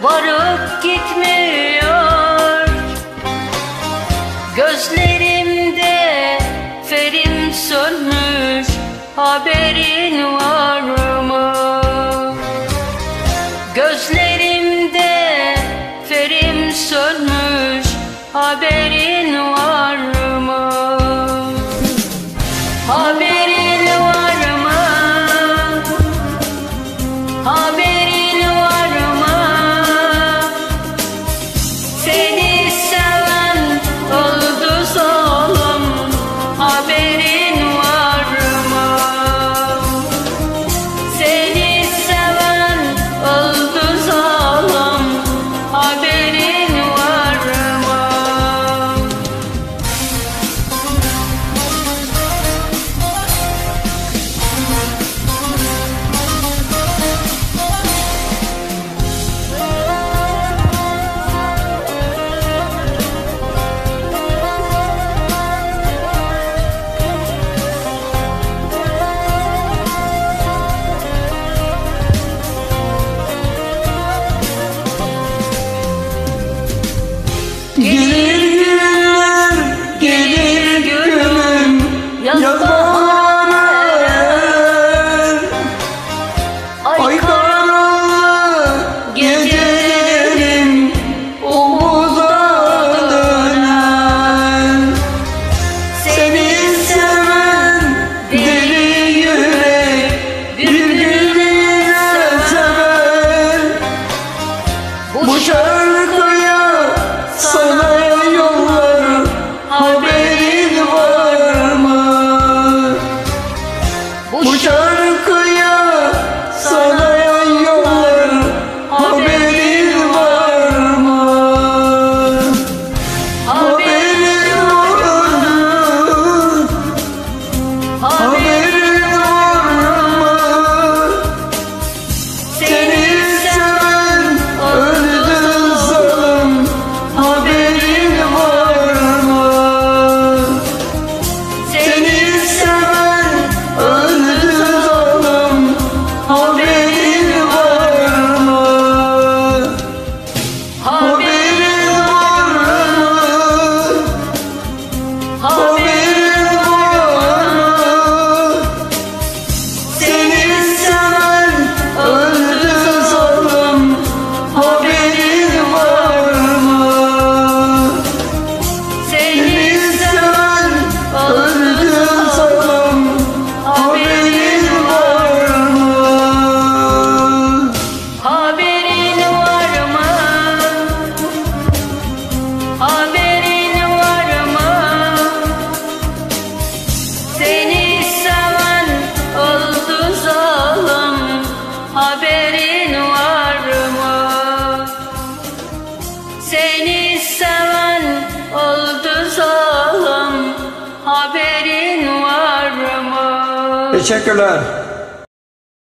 varıp gitmiyor. Gözlerimde ferim sönmüş, haberin var mı? Gözlerimde ferim sönmüş, haberin var mı? Haberin var mı? Haberin var mı? Seni seven öldü zalim, haberin var mı? Seni seven öldü zalim, haberin var mı? Gelir günler, gelir günüm, yaz bahar erer. Ay karanlık gecelerim umuda döner. Seni seven deli yürek birbirine sever. Bu şarkıya sana yollarım, haberin var mı? Bu şarkıya sana yollarım, haberin var mı? Haberin var mı? Haberin var mı? Seni seven öldü zalim, haberin var mı? Seni seven öldü zalim, haberin var mı? Haberin var mı? Haberin var mı? Seni seven öldü zalim, haberin var mı? Seni seven öldü zalim, haberin var mı? Haberin var mı? Haberin var mı? Seni seven öldü zalim, haberin var mı? Seni seven öldü zalim, haberin var mı? Teşekkürler.